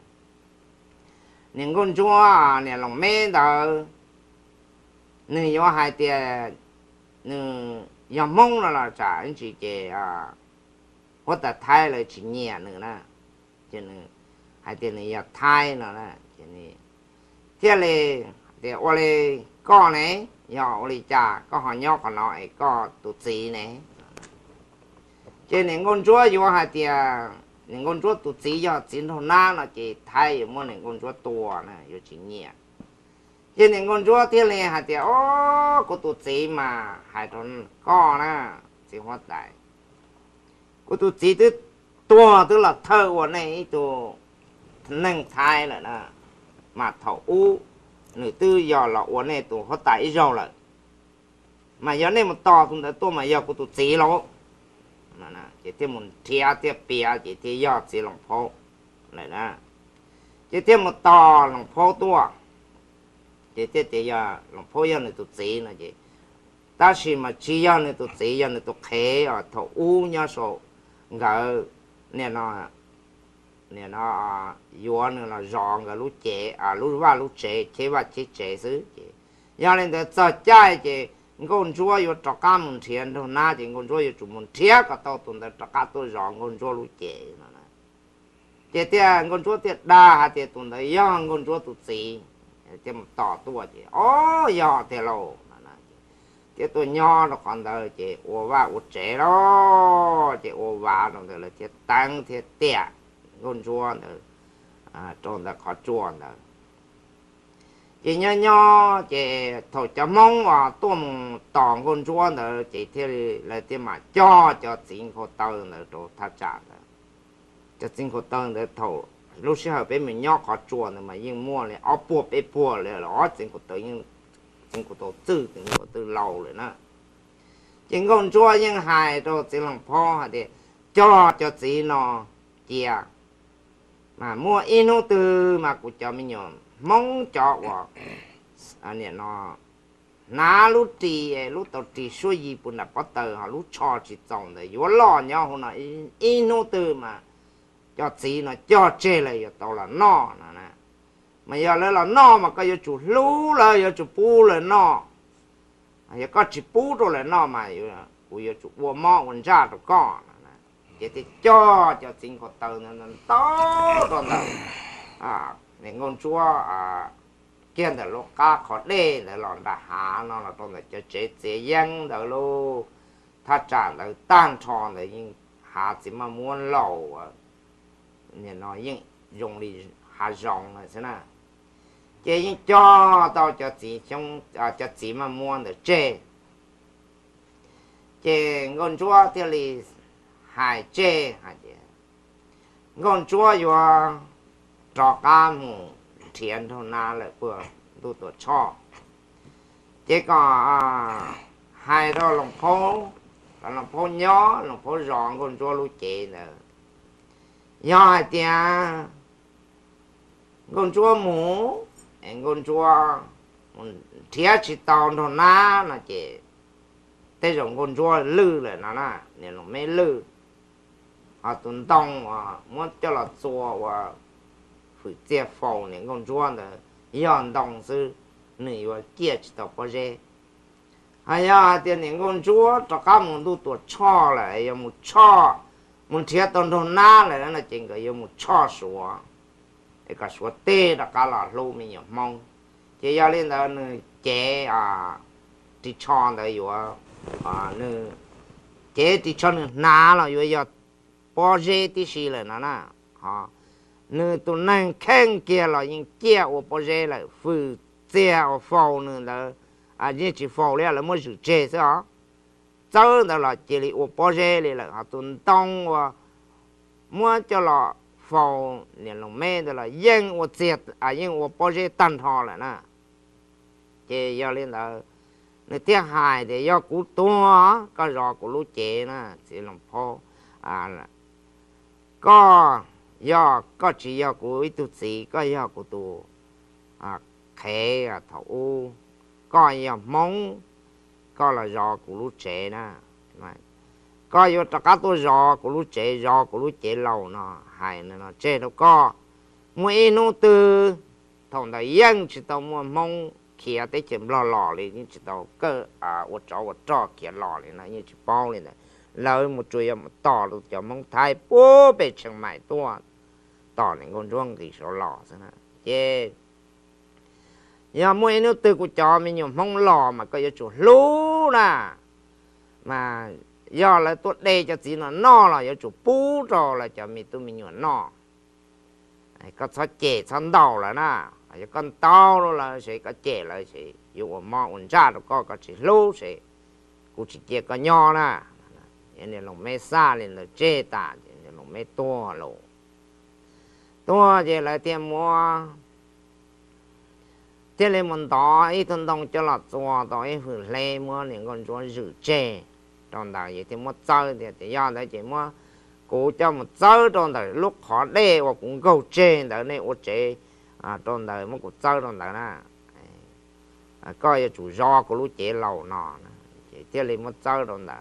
những con chua này lòng mê đó nè do hai tiền nè do mong là trả anh chị chị hoặc là thay là chỉ nhẹ nữa nè cho nên hai tiền này do thay nữa nè cho nên thế là thì ô lê con này do ô lê trả có họ nhóc họ nói có tụt gì này cho nên con chua do hai tiền những con chuột tụt chỉ do chín thôn na là chỉ thay một những con chuột to này do chỉ nhẹ cho những con chuột thế này hạt tiền có tụt chỉ mà hai thôn co nè chỉ hoạt đại có tụt chỉ tức là thơ của này tụ nâng thay là nè mà thầu u nửa tư giờ là của này tụ hoạt đại rồi lại mà giờ này một to tụi nó mà giờ có tụt chỉ lắm nè chỉ thêm một thia tiếp bia chỉ thêm giọt chỉ lòng phố này nè chỉ thêm một to lòng phố tua chỉ thêm thì giờ lòng phố giờ này tụt chỉ là gì ta chỉ mà chỉ giờ này tụt chỉ giờ này tụt khé ở thổ u nhá số ngờ nè nó yuan nữa là giòn cái lú chè lú chè và chè xứ giờ này để cho trái chè con chúa yêu trọ cá mồn thiền thôi na thì con chúa yêu chủ mồn thiệt cả tao tuần đó trọ cá tôi rong con chúa lú chè nè chè tiền con chúa tiền đa hạt tiền tuần đó yang con chúa tụt xì tiền tỏ tua chè giờ tiền lâu nè chè tôi nho nó còn đời chè ô va ô chè đó chè ô va nó là chè tăng chè tiệt con chúa nữa trong đó khó chúa nữa chỉ nhỏ chỉ thầu cho mong và tuồng tòng con chúa nữa chỉ thế là thế mà cho chính của tao nữa đồ thắt chặt cho chính của tao nữa thầu lúc xưa bên mình nhỏ khó chua nữa mà nhưng mua này áo bùa này là chính của tao nhưng chính của tao tư chính của tao lâu rồi nè chính con chúa nhưng hài đồ chỉ lòng po thì cho chính nó kia mà mua inu từ mà cũng cho mình nhom mong cho wa anh này nó ná lúc trì lúc tàu trì suy gì bún là bắt đầu họ lúc cho chỉ trồng đấy yếu lo nhau hôm nay inu từ mà cho chỉ nó cho chơi là yếu tàu là no nè mà giờ là no mà có yếu chủ lú là yếu chủ pu là no yếu có chỉ pu rồi là no mà yếu chủ mua mò quần ra được con vậy thì cho chính của tàu nó tốt rồi nên con chúa kiên là lúc cá khó đê là lòn đã hạ nó là trong là cho chế dân đó lô thắt chặt là tan tròn là nhưng hạ chỉ mà muốn lẩu nên nó nhưng dùng đi hạ rộng là thế nào chế nhưng cho tao cho chỉ trong cho chỉ mà muốn được chế con chúa thì là hai chế con chúa vừa cho cá mù thiền thôi na lại vừa tu tổ cho chỉ có hai đó lòng phố nhỏ lòng phố rọn con chúa lú chế nữa nhỏ hai tia con chúa mù con chúa thiệt chỉ tao thôi na là chế thế rồi con chúa lư lại nó na nên lòng mấy lư tuần đông muốn cho là chùa và phải接phổ những con chúa的样东西你要接触到不是哎呀这những con chúa cho các môn tu tổ cho lại yêu một cho muốn thiệt tôn thôn na lại là chính cái yêu một cho số cái số tê là cả là lâu mình nhiều mong chỉ要lên đó nữ chế đi cho đấy yêu nữ chế đi cho nữ na là yêu bao giờ thì xí là nó nè nữ tụi nàng khen kia là những kia ở bao giờ là phụ kia ở phao nữa là những chỉ phao là mới sự chế sao cháu đó là chỉ là ở bao giờ là tụi đông và mua cho là phao liền lòng mê đó là yên ở chết yên ở bao giờ tan thọ là nè chế giờ lên đó nữ tiếc hại thì do cú tua có rõ của lũ chế nè chỉ lòng phao có do có chỉ do của ít tu sĩ có do của tu khế thấu có do mong có là do của lũ trẻ nè có do tất cả tôi do của lũ trẻ lâu nó hay nó trẻ đâu có mỗi nô tư thằng đại dân chỉ tao mua mong kia tới chìm lò lên nhưng chỉ tao cơ ở trò kia lò lên này như chỉ bao lên này lời một chuỗi một tỏ được cho mong thái bố bề chẳng mãi tua tỏ những con ruộng thì số lò thế nào chứ giờ mỗi nếu từ của cho mình nhiều mong lò mà có chủ lú nè mà giờ là tốt đây cho chỉ nó no là chủ bú rồi là cho mình tụi mình nhiều no có sao chè san đầu là nè con tao đó là sẽ có chè là sẽ dù mà ổn ra được có chỉ lú sẽ cũng chỉ chè có nho nè nên lòng mê xa lên là chê tả nên lòng mê to lộ to thì lại tiền mua thế lên một đó ít thân đông cho là cho đó ít hử lê mua những con chó rử chê trong đó vậy thì mua chơi thì do đấy chỉ mua cố cho một chơi trong đó lúc khó đê và cũng cầu chê đó này ô chê trong đó mua cũng chơi trong đó nè coi chủ do của lúc chê lầu nọ thế lên mua chơi trong đó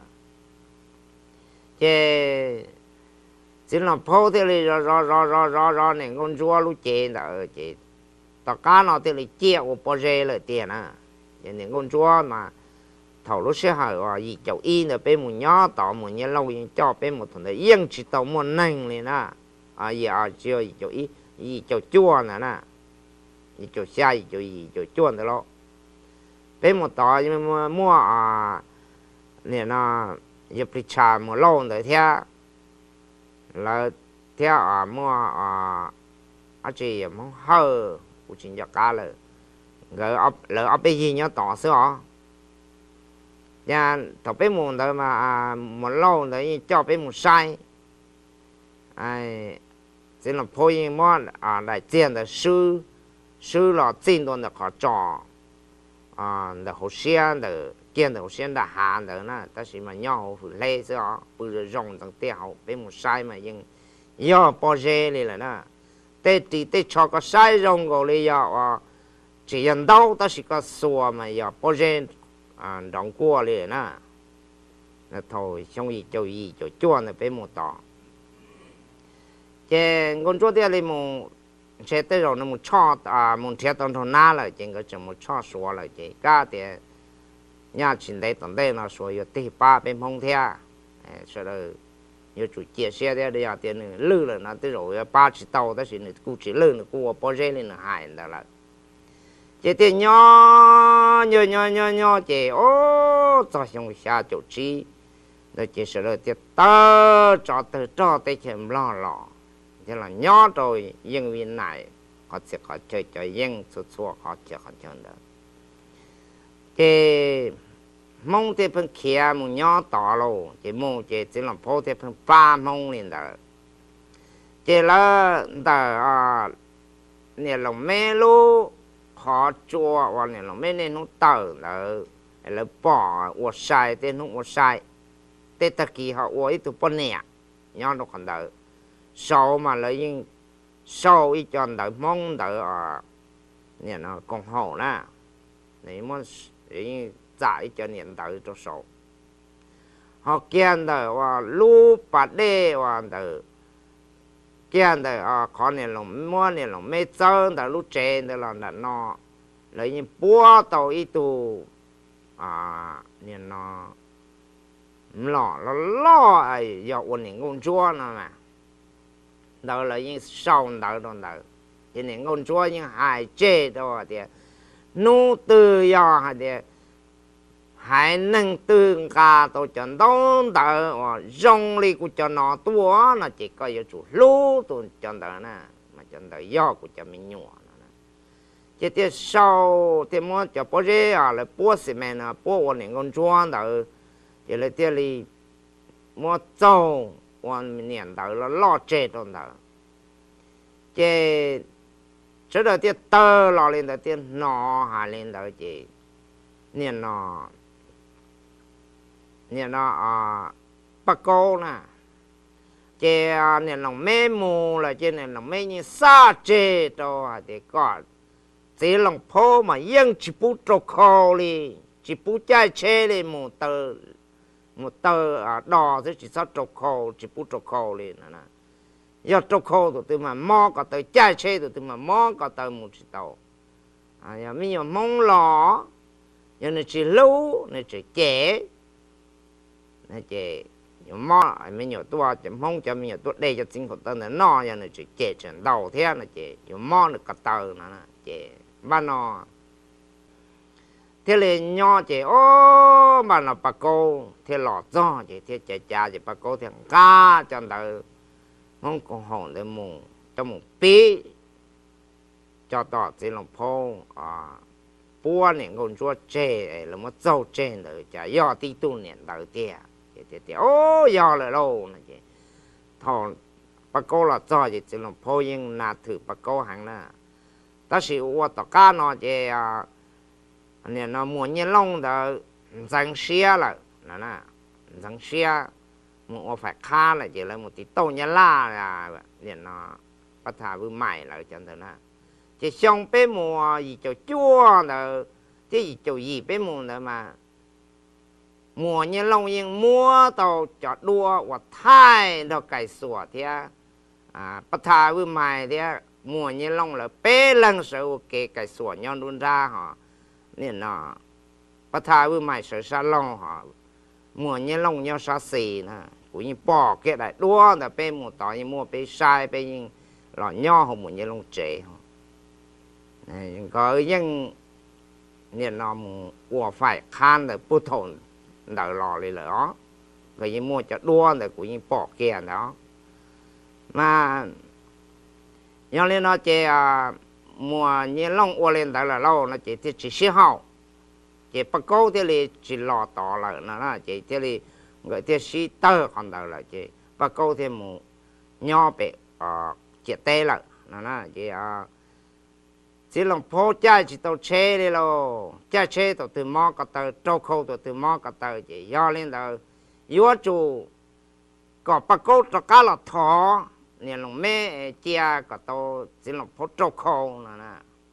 chế chỉ là phô thì là rồi này con chúa lúc chế đó chế tất cả nó thì là chia ở bao giờ là tiền chế này con chúa mà thầu lúc sẽ hỏi gì cháu in là bên một nhỏ tỏ một nhà lâu cho bên một thằng đấy yên chỉ tàu một nành này nè giờ chưa cháu in gì cháu chua nè gì cháu xa gì cháu chua đó lo bên một tỏ mua nè nó giúp đi trả một lon đấy theo là theo mua chỉ muốn hơ của chính gia cá là lỡ ấp bây gì nhớ tỏ xưa nhà thọ bé mùng đó mà một lâu đấy cho bé mùng sai ai chỉ là phơi mà đại diện的sư là tiền đồ的khó找的好些的见的好些的寒的呢，但是嘛要好累是啊，不是用等掉bé mùng sai mà nhưng要包热哩了呢，แต่cho cái sai用过哩要chỉ nhận đâu ta chỉ có xua mà giờ bao giờ đóng qua liền na là thôi xong ý cho chua này phải một tỏ cái con chua đây là một sẽ tới rồi nó một cho một thiết tông thôn na là chỉ có chỉ một cho xua là chỉ cả thì nhà chính đây tận đây nó xua yêu tỷ ba bên phong theo sau đó yêu chủ chia sẻ đây để giờ tiền lư là nó tới rồi ba chỉ tàu ta chỉ cũng chỉ lư nó cũng bao giờ lên là hại đó là chị thì nhỏ chị ô cho xong xa chỗ chi rồi chị sẽ rồi thì tơ cho tới chém lo thế là nhỏ rồi nhưng vì này họ sẽ có chơi cho nhưng xua họ chơi đó chị mong thì phần kia một nhỏ tỏ luôn chị mong chị chỉ làm phố thì phần ba mong lên đó chị là đó nè lòng mê luôn khó chua và này là mấy nên nó tờ là bỏ uất sai tên nó uất sai tên ta kỳ họ uất ít tụ bón nè nhau nó còn đỡ sau mà lấy những sau ít chọn đỡ mong đỡ nè nó còn hậu nè này muốn những giải cho nè đỡ cho sau họ kiên đỡ và lu bát đê và đỡ kiên đỡ khó nè lòng mua nè lòng mê chân đỡ lu trên đỡ là nó lấy những búa tàu ít tu nè nó lo ai giờ ổn định công chúa nó mà đó là những sau đó thì những công chúa những hài chế đó thì nô tư giờ thì hãy nâng tương cả tổ chức đông đó rong li của cho nó tua nó chỉ có yêu chủ lú tổ cho đó nè mà cho đó do của cho mình nhỏ chỉ tiếc sau thì muốn cho bố rể là bố sĩ mẹ là bố ổn định công chúa đó chỉ là tiếc li mua trâu ổn định đó là lo chế đó chỉ trước đó tiếc tơ lo lên đó tiếc nó hà lên đó chỉ nên nó bắt câu nè chỉ nên lòng mê mù là chỉ nên lòng mê như xa chế đó thì có chỉ lòng phố mà yên chỉ bút trọc khô đi chỉ bút trái chế đi một tờ đỏ thì chỉ sao trọc khô chỉ bút trọc khô đi nè giờ trọc khô tụi tôi mà mò cả tờ trái chế tụi tôi mà mò cả tờ một chỉ tàu giờ mình giờ mong lò giờ này chỉ lâu này chỉ trẻ này chỉ mò mình nhiều tua chỉ mong cho mình nhiều tua đây cho chính của tờ này nó giờ này chỉ trẻ chuyển đầu thế này chỉ mò được cả tờ nè chỉ ba nó thế là nhỏ chỉ ô mà nó bà cô thế lọt do chỉ thế cha chỉ bà cô thì ca cho đời không còn hồn để mù cho một tí cho tỏ chỉ lòng phô bua này con chúa chê là một dâu trên đời chả do tí tu niệm đời tia thì ô do là đâu này chị thằng bà cô là do chỉ lòng phô nhưng là thử bà cô hàng nè ta chỉ uất tất cả nó chỉ nè nó muốn như long đó răng xia là nè răng xia một phải khá là chỉ là một tí tàu nhà la là nè nó bắt thả với mày là chân thế nè chỉ xong bé mùa gì cho chua là chứ gì cho gì bé mùa nữa mà mùa như long nhưng mua tàu cho đua hoặc thay nó cày sủa thì bắt thả với mày thì mùa như long là bé lần sau cái sủa nhau luôn ra họ nên nó bắt thai với mày sợ sa long họ mùa như long nhau sa xì nè cũng như bỏ cái đại đua là bé một tỏi như mua bé sai bé nhưng lọ nho họ mùa như long trẻ này có những nên nó mua phải khan để bút thôn đỡ lò lên đó rồi như mua cho đua là cũng như bỏ kia đó mà nhau lên nó chơi mùa như long qua lên đó là lâu nó chỉ xí hậu chỉ bắt câu thì là chỉ lò tỏ lại nó chỉ thì là người thì xí tơ còn đó là chỉ bắt câu thì mù nhỏ bé chỉ tê lại nó chỉ lòng phố cha chỉ tàu xe đi lo cha xe tàu từ mò cả tàu trâu khâu tàu từ mò cả tàu chỉ do lên đó yếu chủ có bắt câu cho cá là thọ nên lòng mẹ chia cả tàu chỉ lòng phố trâu khâu nè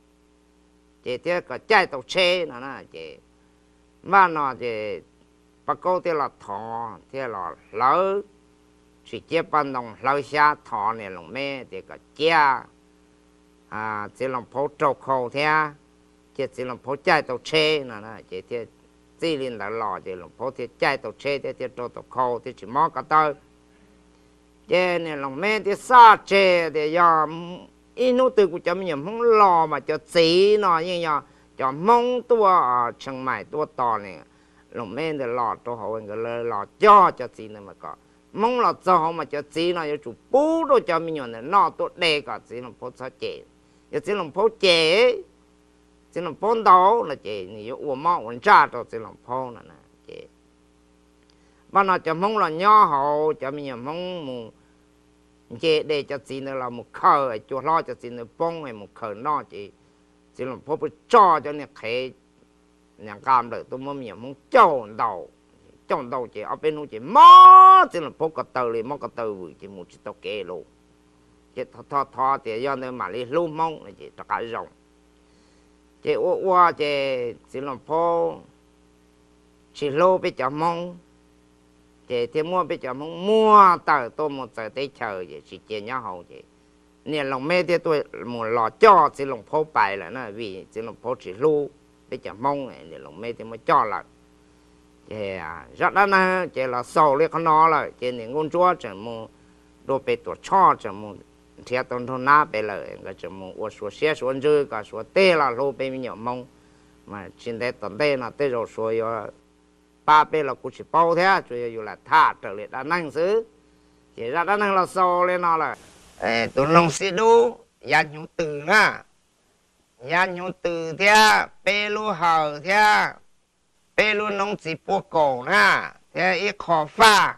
chỉ thế có chạy tàu xe nè chỉ mà nó chỉ bắt câu thì là thọ thì là lỡ chỉ chia ban đồng lỡ xa thọ nên lòng mẹ thì có chia chỉ làm phố trâu khâu thế chỉ làm phố chạy tàu xe nè chỉ lên là lò chỉ làm phố thì chạy tàu xe thì trâu tàu khâu thì chỉ mò cả tàu thế nên lòng mẹ thì xa xe thì do ít nút từ của chấm nhầm không lò mà cho chỉ nó như nhau cho mong tua chân mày tua to này lòng mẹ thì lò cho họ cái lò cho chỉ này mà có mong lò cho họ mà cho chỉ nó cho chủ bố đồ cho mình nhon nó tốt đẹp cả chỉ làm phố sao chế giờ chỉ làm phố chế chỉ làm phố đó là chế nhiều uổng máu uổng cha đó chỉ làm phố nè chế mà nó cho mong là nhỏ họ cho mình mong một chế để cho chỉ là một khờ cho lo cho chỉ là bông hay một khờ nó chỉ làm phố bị cho nên khé nhà cam được tôi mới mình mong tròn đầu chỉ ở bênนู้นchỉ mó chỉ làm phố cái tàu liền mó cái tàu chỉ một chiếc tàu kê luôn chỉ thọ thì do nên mà đi lưu mong là chỉ tất cả rồng chỉ qua chỉ làm phố chỉ lô bây giờ mong chỉ mua bây giờ mong mua tờ tôi một tờ tới chờ chỉ tiền nhau hậu chỉ nên lòng mê thì tôi một lò cho chỉ lòng phố bài là nó vì chỉ lòng phố chỉ lưu bây giờ mong này nên lòng mê thì mới cho lại chỉ rất là chỉ là sầu lấy con nó là chỉ những con chúa chỉ mua đồ bị tổ cho chỉ mua theo tôn thôn na bây giờ cái chỉ mua ở số xe số dư cả số tê là lô bị nhiều mong mà trên đây tận đây là tê rồi số yo ba bây là cũng chỉ bao thế chủ yếu là thả trở lại đa năng xứ chỉ ra đa năng là sầu lên nó là tụi nông sĩ đu gia nhung từ na gia nhung từ thế bê lu hờ thế bê lu nông sĩ bùa cổ na thế ít khó pha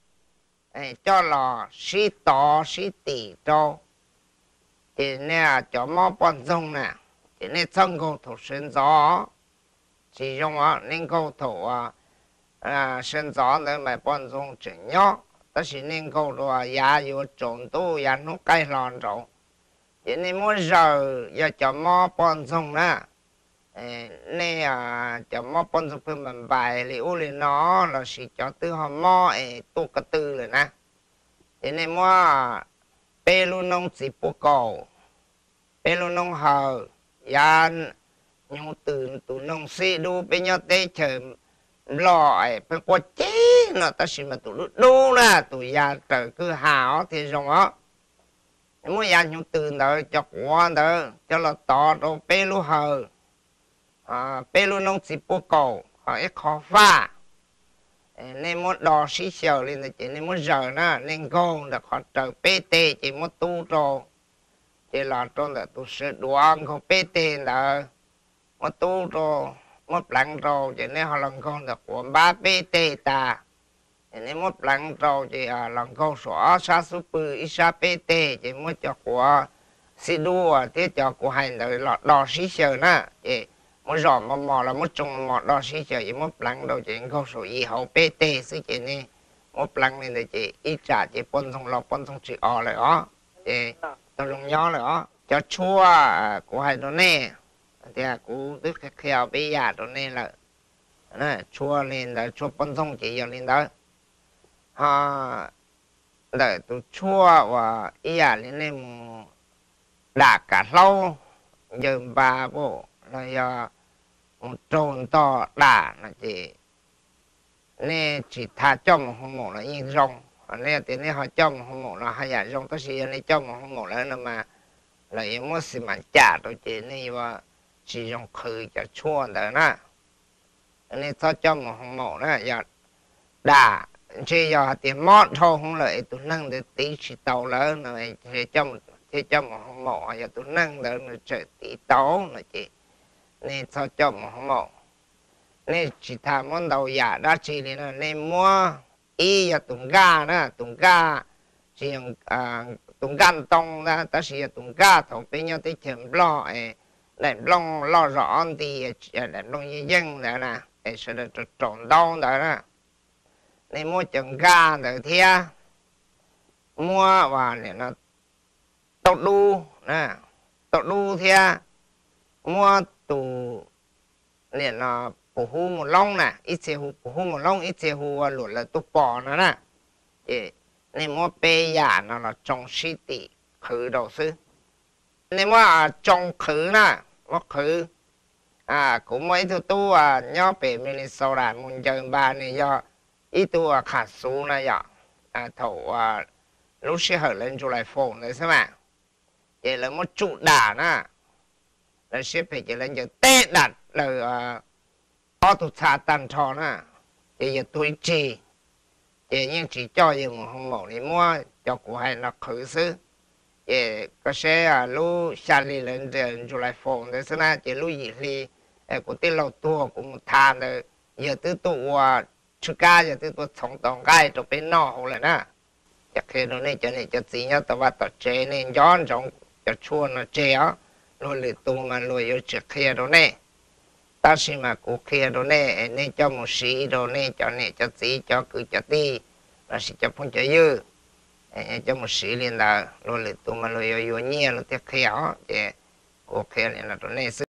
cho lò xí tỏ xí tỉ cho thì nè cho mò bón rong nè thì nè chân cầu thủ sinh gió chỉ dùng nên cầu thủ sinh gió để mà bón rong chỉnh nhó đó là nên cầu thủ giá yếu trộn tu giá nó cay lòn rồi thì nên muốn giờ giờ cho mò bón rong nè nè cho mò bón rong phương mình bài liệu lên nó là chỉ cho từ họ mò tu cái từ rồi nè thì nên mua bê lu nông chỉ bố cầu bê lu nông hờ ya nhung từ tụ nông sĩ đu bê nhau tê chờ lò bê qua chế nó ta xin mà tụ đu là tụ ya trở cứ hảo thì rồi á mua ya nhung từ đó cho quan đó cho là tỏ đồ bê lu hờ bê lu nông chỉ bố cầu họ ít khó pha nên muốn đo xí xờ lên là chỉ nên muốn giờ nó nên con là họ trở pt chỉ muốn tu rồi chỉ là trong là tu sửa đoan không pt là muốn tu rồi muốn lặng rồi chỉ nên họ làm con là của ba pt ta nên muốn lặng rồi chỉ làm con xóa sa super isa pt chỉ muốn cho của xí đua thế cho của hành là đo xí xờ nó chỉ muốn dọn mà mò là muốn trồng mò đó xí chờ chỉ muốn lăng đâu chỉ không số gì hậu pt xí chỉ này muốn lăng nên là chỉ ít trả chỉ bón thông lọ bón thông chỉ ở lại đó chỉ tao dùng nhỏ lại đó cho chua của hai đứa này thì cũng tức khéo bây giờ đứa này là chua lên là chua bón thông chỉ giờ lên đó để tụi chua và ý giờ lên này đã cả lâu giờ ba bộ là do một trồn to đà là chỉ nè chỉ thả trong không một là yên rong nè thì nè họ trong không một là hai giả rong tất nhiên nè trong không một là mà là em muốn xí mà trả rồi chỉ nè và chỉ dùng khử cho chua đó nè nè thả trong không một là giờ đà chỉ giờ thì mót thôi không lợi tụi năng để tí chỉ tàu lớn này thì trong thế cho một mộ giờ tôi nâng đỡ nó trở tí tố là chị nên sao cho một mộ nên chỉ tham món đầu giả đó chỉ là nên mua y giờ tụng ga đó tụng ga chỉ tụng gan tông đó ta chỉ tụng ga thầu bên nhau tới chấm lo lại lo rõ thì lại lo như dân đó nè để sẽ được trộn đau đó nè nên mua chừng ga được thia mua và để nó tọt đu nè tọt đu thia mua tù để nó bổ hu một lông nè ít xe hu bổ hu một lông ít xe hu lụt là tụ bò nữa nè nên mua bê giả nó là trong sĩ tỷ khử đầu sư nên mua trong khử nè mua khử cũng mấy thứ tu nhớ về Minnesota muốn chơi ba này do ít tu khả số này giờ thầu lúc sẽ hở lên cho lại phone đấy xem ạ vậy là một trụ đà nè là sẽ phải chỉ lên cho tê đặt là có tụ xa tàn trò nè thì giờ tôi chỉ thì nhưng chỉ cho những một hồng mẫu này mua cho của hai là khử sư thì có sẽ lúc xa đi lên cho lại phone đấy xem ạ chỉ lúc gì thì của tên lâu tua cũng than rồi giờ từ tụ chú ca giờ từ tụ sống tổng gai cho bên nọ hồ lại nè chắc khi nó này cho nên cho gì nhá tao bắt tao chế nên gió trong cho chua nó chế á rồi lì tụ mà rồi yêu trước kia đó nè ta xin mà cụ kia đó nè nên cho một sĩ đó nè cho gì cho cứ cho ti là sẽ cho phong cho dư cho một sĩ liền là rồi lì tụ mà rồi yêu nhiều nó tiếc khéo thì cụ kia này là đó nè